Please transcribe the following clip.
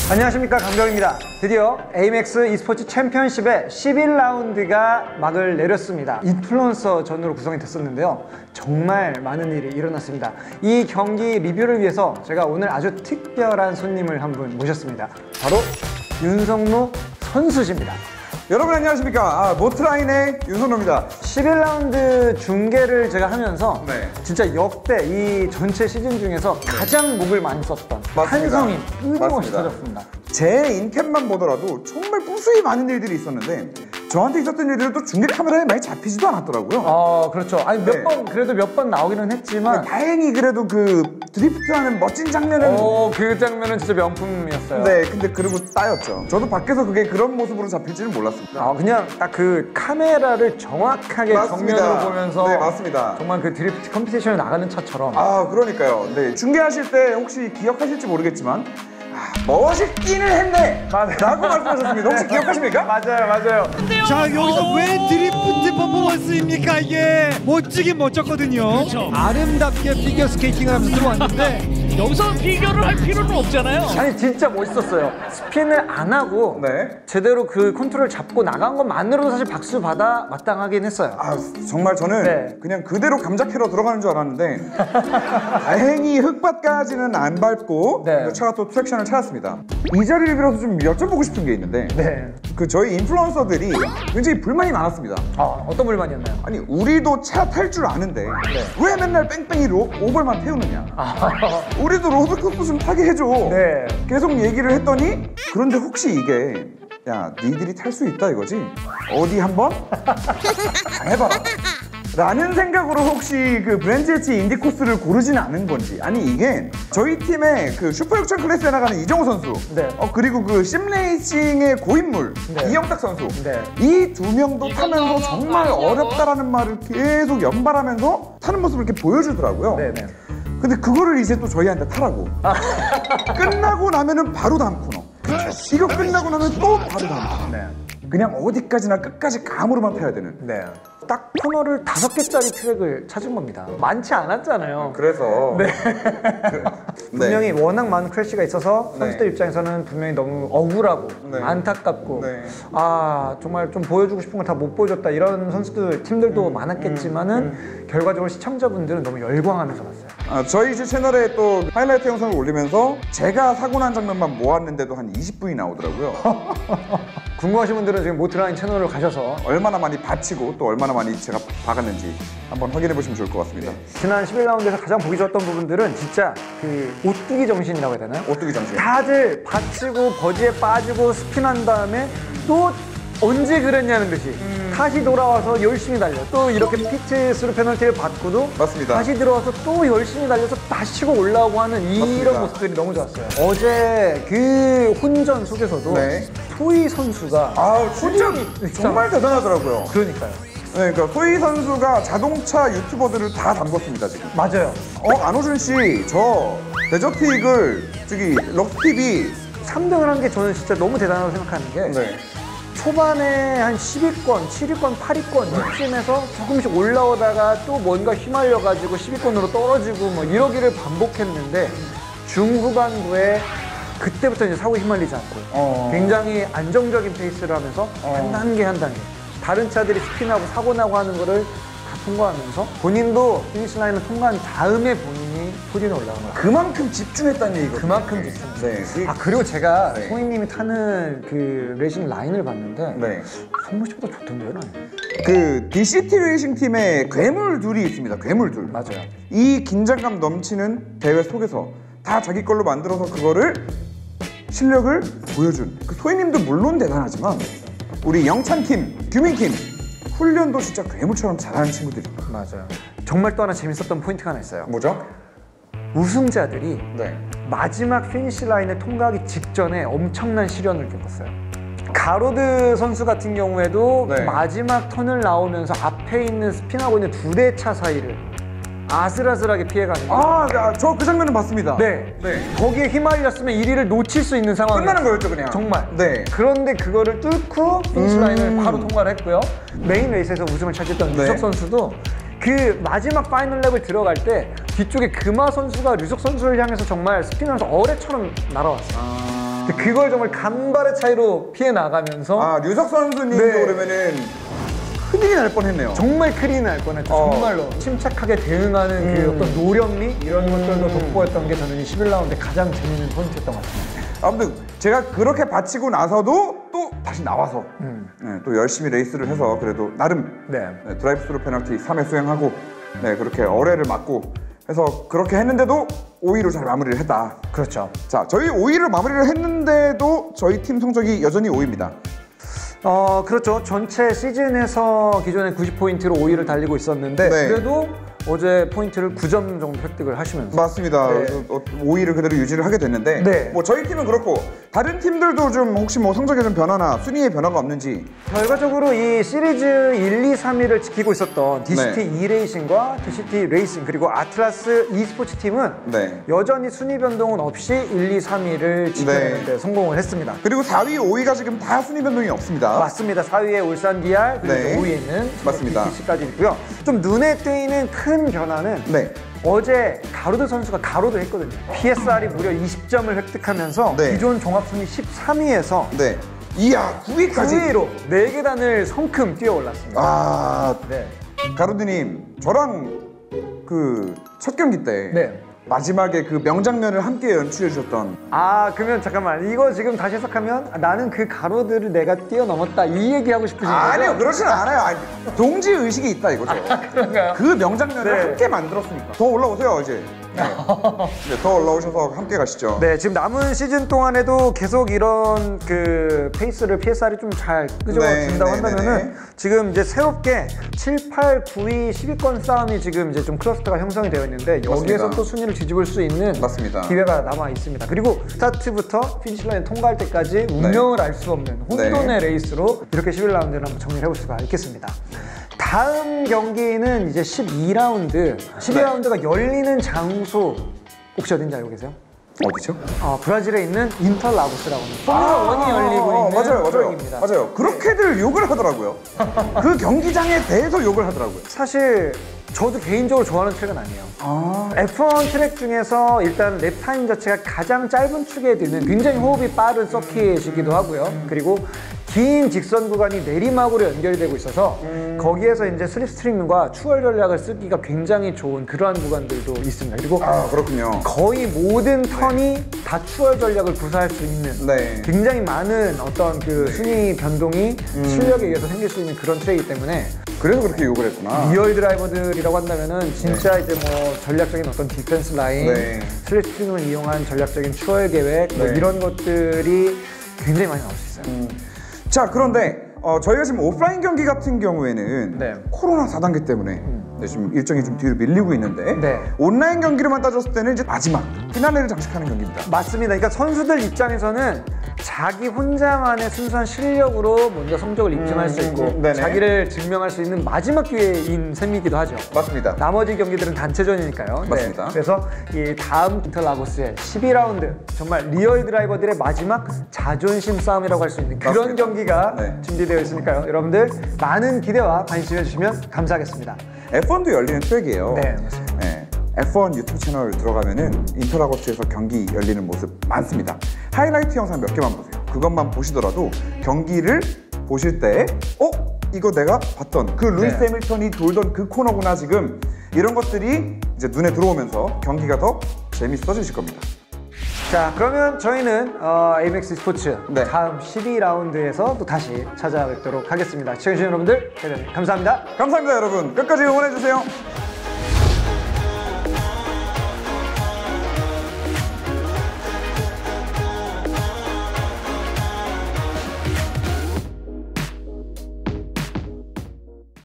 안녕하십니까, 강병입니다. 드디어 AMX e스포츠 챔피언십의 11라운드가 막을 내렸습니다. 인플루언서전으로 구성이 됐었는데요, 정말 많은 일이 일어났습니다. 이 경기 리뷰를 위해서 제가 오늘 아주 특별한 손님을 한 분 모셨습니다. 바로 윤성로 선수십니다. 여러분 안녕하십니까. 모트라인의 윤성로입니다. 11라운드 중계를 제가 하면서 네. 진짜 역대 이 전체 시즌 중에서 가장 목을 많이 썼던 한성인 끊임없이 터졌습니다. 제 인캡만 보더라도 정말 무수히 많은 일들이 있었는데 저한테 있었던 일들은 또 중계 카메라에 많이 잡히지도 않았더라고요. 그렇죠. 아니 네. 그래도 몇 번 나오기는 했지만 다행히 그래도 그 드리프트하는 멋진 장면은 그 장면은 진짜 명품이었어요. 네, 근데 그리고 따였죠. 저도 밖에서 그게 그런 모습으로 잡힐지는 몰랐습니다. 그냥 딱 그 카메라를 정확하게 맞습니다. 정면으로 보면서 네, 맞습니다. 정말 그 드리프트 컴피티션에 나가는 차처럼. 그러니까요. 네, 중계하실 때 혹시 기억하실지 모르겠지만 멋있기는 했네 라고 말씀하셨습니다. 혹시 기억하십니까? 맞아요. 자, 여기서 왜 드리프트 퍼포먼스입니까? 이게 멋지긴 멋졌거든요. 그렇죠. 아름답게 피겨 스케이팅을 하면서 들어왔는데 여기서 비교를 할 필요는 없잖아요. 아니 진짜 멋있었어요. 스핀을 안 하고 네. 제대로 그 컨트롤 잡고 나간 것만으로도 사실 박수 받아 마땅하긴 했어요. 정말 저는 네. 그냥 그대로 감자캐러 들어가는 줄 알았는데 다행히 흙밭까지는 안 밟고 네. 차가 또 트랙션을 찾았습니다. 이 자리를 빌어서 좀 여쭤보고 싶은 게 있는데 네. 그 저희 인플루언서들이 굉장히 불만이 많았습니다. 어떤 불만이었나요? 아니 우리도 차 탈 줄 아는데 왜 맨날 뺑뺑이로 오벌만 태우느냐. 우리도 로드코스 좀 타게 해줘. 네. 계속 얘기를 했더니 그런데 혹시 이게 야 니들이 탈 수 있다 이거지? 어디 한번 해봐라 라는 생각으로 혹시 그 브랜즈엣지 인디코스를 고르진 않은 건지, 아니 이게 저희 팀의 그 슈퍼 6000 클래스에 나가는 이정우 선수, 네. 그리고 그 심레이싱의 고인물 네. 이영탁 선수, 네. 이 두 명도 타면서 정말 어렵다라는 말을 계속 연발하면서 타는 모습을 이렇게 보여주더라고요. 네네. 근데 그거를 이제 또 저희한테 타라고. 끝나고 나면은 바로 다음 코너. 이거 끝나고 나면 또 바로 다음 코너. 네. 그냥 어디까지나 끝까지 감으로만 타야 되는. 네. 딱 코너를 5개짜리 트랙을 찾은 겁니다. 많지 않았잖아요. 그래서 네. 분명히 워낙 많은 크래시가 있어서 선수들 네. 입장에서는 분명히 너무 억울하고 네. 안타깝고 네. 정말 좀 보여주고 싶은 걸 다 못 보여줬다 이런 선수들 팀들도 많았겠지만은 결과적으로 시청자분들은 너무 열광하면서 봤어요. 저희 이제 채널에 또 하이라이트 영상을 올리면서 제가 사고 난 장면만 모았는데도 한 20분이 나오더라고요. 궁금하신 분들은 지금 모트라인 채널을 가셔서 얼마나 많이 바치고 또 얼마나 많이 제가 박았는지 한번 확인해 보시면 좋을 것 같습니다. 지난 11라운드에서 가장 보기 좋았던 부분들은 진짜 그 오뚜기 정신이라고 해야 되나요? 오뚜기 정신. 다들 받치고 버지에 빠지고 스핀한 다음에 또 언제 그랬냐는 듯이 다시 돌아와서 열심히 달려, 또 이렇게 피트 스루 페널티를 받고도 맞습니다. 다시 들어와서 또 열심히 달려서 다시 치고 올라오고 하는 이런 맞습니다. 모습들이 너무 좋았어요. 어제 그 혼전 속에서도 네. 소희 선수가 진짜 정말 대단하더라고요. 그러니까요. 네, 그러니까 소희 선수가 자동차 유튜버들을 다 담궜습니다 지금. 맞아요. 안호준 씨, 저 데저트 이글, 저기 럭스TV. 3등을 한 게 저는 진짜 너무 대단하다고 생각하는 게 네. 초반에 한 10위권, 7위권, 8위권 이쯤에서 조금씩 올라오다가 또 뭔가 휘말려가지고 10위권으로 떨어지고 뭐 이러기를 반복했는데 중후반부에 그때부터 이제 사고에 휘말리지 않고 굉장히 안정적인 페이스를 하면서 한 단계 한 단계 다른 차들이 스핀하고 사고 나고 하는 거를 다 통과하면서 본인도 피니시 라인을 통과한 다음에 본인이 포디에 올라간 거예요. 그만큼 집중했다는 얘기거든요. 그만큼 집중. 네. 그리고 제가 네. 소희님이 타는 그 레이싱 라인을 봤는데 네. 성모 씨보다 좋던데요, 라인. 그 DCT 레이싱 팀에 괴물 둘이 있습니다. 괴물 둘. 맞아요. 이 긴장감 넘치는 대회 속에서 다 자기 걸로 만들어서 그거를 실력을 보여준 그 소희님도 물론 대단하지만 우리 영찬킴, 규민킴 훈련도 진짜 괴물처럼 잘하는 친구들입니다. 맞아요. 정말 또 하나 재밌었던 포인트가 하나 있어요. 뭐죠? 우승자들이 네. 마지막 피니시 라인을 통과하기 직전에 엄청난 시련을 겪었어요. 가로드 선수 같은 경우에도 네. 마지막 턴을 나오면서 앞에 있는 스핀하고 있는 2대 차 사이를 아슬아슬하게 피해가는 거예요. 저 그 장면은 봤습니다. 네. 네. 거기에 휘말렸으면 1위를 놓칠 수 있는 상황이에요. 끝나는 거였죠, 그냥. 정말. 네. 그런데 그거를 뚫고 피니시 라인을 바로 통과를 했고요. 메인 레이스에서 우승을 차지했던 네. 류석 선수도 그 마지막 파이널 랩을 들어갈 때 뒤쪽에 금화 선수가 류석 선수를 향해서 정말 스피너에서 어뢰처럼 날아왔어요. 근데 그걸 정말 간발의 차이로 피해 나가면서 아, 류석 선수님도 네. 그러면은 큰일이 날 뻔했네요. 정말 큰일 날 뻔했죠. 정말로 침착하게 대응하는 그 어떤 노련미 이런 것들도 돋보였던 게 저는 이 11라운드 가장 재밌는 포인트였던 것 같습니다. 아무튼 제가 그렇게 바치고 나서도 또 다시 나와서 네, 또 열심히 레이스를 해서 그래도 나름 네. 네, 드라이브 스루 페널티 3회 수행하고 네, 그렇게 어뢰를 맞고 해서 그렇게 했는데도 5위로 잘 마무리를 했다. 그렇죠. 자, 저희 5위로 마무리를 했는데도 저희 팀 성적이 여전히 5위입니다. 그렇죠. 전체 시즌에서 기존에 90포인트로 5위를 달리고 있었는데 네. 그래도 어제 포인트를 9점 정도 획득을 하시면서 맞습니다. 네. 5위를 그대로 유지를 하게 됐는데 네. 뭐 저희 팀은 그렇고 다른 팀들도 좀 혹시 뭐 성적에 좀 변화나 순위의 변화가 없는지. 결과적으로 이 시리즈 1, 2, 3위를 지키고 있었던 DCT 네. E-레이싱과 DCT 레이싱 그리고 아틀라스 e스포츠 팀은 네. 여전히 순위 변동은 없이 1, 2, 3위를 지켜내는데 성공을 했습니다. 그리고 4위, 5위가 지금 다 순위 변동이 없습니다. 맞습니다. 4위에 울산 DR 그리고 네. 5위에는 맞습니다. BTC까지 있고요. 좀 눈에 띄는 큰 변화는 네. 어제 가로드 선수가 가로드 했거든요. PSR이 무려 20점을 획득하면서 네. 기존 종합순위 13위에서 네. 이야, 9위까지. 9위로 4계단을 성큼 뛰어 올랐습니다. 아, 네. 가로드님, 저랑 그 첫 경기 때 네. 마지막에 그 명장면을 함께 연출해 주셨던. 아, 그러면 잠깐만. 이거 지금 다시 해석하면 나는 그 가로드를 내가 뛰어넘었다. 이 얘기하고 싶으신 거죠? 아니요, 그렇진 않아요. 아니, 동지 의식이 있다 이거죠. 그런가요? 그 명장면을 네. 함께 만들었으니까. 더 올라오세요, 이제. 네. 네, 더 올라오셔서 함께 가시죠. 네, 지금 남은 시즌 동안에도 계속 이런 그 페이스를 PSR이 좀 잘 끄집어준다고 한다면은 지금 이제 새롭게 7, 8, 9위 10위권 싸움이 지금 이제 좀 클러스터가 형성이 되어 있는데 여기에서 맞습니다. 또 순위를 뒤집을 수 있는 맞습니다. 기회가 남아 있습니다. 그리고 스타트부터 피니시 라인 통과할 때까지 운명을 알 수 없는 혼돈의 레이스로 이렇게 11라운드를 한번 정리를 해볼 수가 있겠습니다. 다음 경기는 이제 12라운드. 12라운드가 열리는 장소 혹시 어딘지 알고 계세요? 어디죠? 브라질에 있는 인터라고스라고 하는 포뮬러 1이 열리고 있는 맞아요. 트랙입니다. 맞아요. 그렇게들 욕을 하더라고요. 그 경기장에 대해서 욕을 하더라고요. 사실 저도 개인적으로 좋아하는 트랙은 아니에요. F1 트랙 중에서 일단 랩 타임 자체가 가장 짧은 축에 드는 굉장히 호흡이 빠른 서킷이기도 하고요. 그리고 긴 직선 구간이 내리막으로 연결되고 있어서 거기에서 이제 슬립스트림과 추월 전략을 쓰기가 굉장히 좋은 그러한 구간들도 있습니다. 그리고 아, 그렇군요. 거의 모든 턴이 다 추월 전략을 구사할 수 있는 네. 굉장히 많은 어떤 그 순위 변동이 출력에 의해서 생길 수 있는 그런 트랙이기 때문에 그래서 그렇게 욕을 했구나. 리얼 드라이버들이라고 한다면은 진짜 이제 뭐 전략적인 어떤 디펜스 라인, 네. 슬립스트림을 이용한 전략적인 추월 계획 뭐 네. 이런 것들이 굉장히 많이 나올 수 있어요. 자, 그런데 저희가 지금 오프라인 경기 같은 경우에는 네. 코로나 4단계 때문에 네, 지금 일정이 좀 뒤로 밀리고 있는데 네. 온라인 경기로만 따졌을 때는 이제 마지막 피날레를 장식하는 경기입니다. 맞습니다. 그러니까 선수들 입장에서는 자기 혼자만의 순수한 실력으로 먼저 성적을 입증할 수 있고 네네. 자기를 증명할 수 있는 마지막 기회인 셈이기도 하죠. 맞습니다. 나머지 경기들은 단체전이니까요. 맞습니다. 네. 그래서 이 다음 인터라고스의 12라운드 정말 리얼 드라이버들의 마지막 자존심 싸움이라고 할 수 있는 그런 맞습니다. 경기가 네. 준비되어 있으니까요. 여러분들 많은 기대와 관심 해주시면 감사하겠습니다. F1도 열리는 트랙이에요. 네, 맞습니다. 네. F1 유튜브 채널 들어가면은 인터라고스에서 경기 열리는 모습 많습니다. 하이라이트 영상 몇 개만 보세요. 그것만 보시더라도 경기를 보실 때 이거 내가 봤던 그 루이스 네. 해밀턴이 돌던 그 코너구나 지금 이런 것들이 이제 눈에 들어오면서 경기가 더 재밌어지실 겁니다. 자, 그러면 저희는 AMX 스포츠 네. 다음 12라운드에서 또 다시 찾아뵙도록 하겠습니다. 시청해주신 여러분들 대단히 감사합니다. 감사합니다, 여러분. 끝까지 응원해주세요.